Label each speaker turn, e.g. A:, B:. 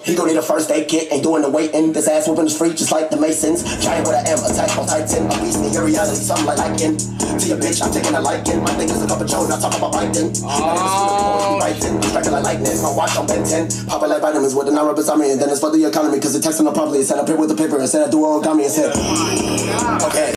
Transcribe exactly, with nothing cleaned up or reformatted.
A: He gon' need a first aid kit, ain't doing the waiting. This ass whooping is free, just like the Masons. Giant with an M, attack on Titan. A beast in your reality, something like liking. To your bitch, I'm taking a liking. My niggas a couple Jones, I talk about biting.
B: Oh.
A: Striking like lightning, my watch on Ben ten. Popping like vitamins with the non beside me. And then it's for the economy, cause the text on the properly. Set up here with the paper and said I do origami and said, okay.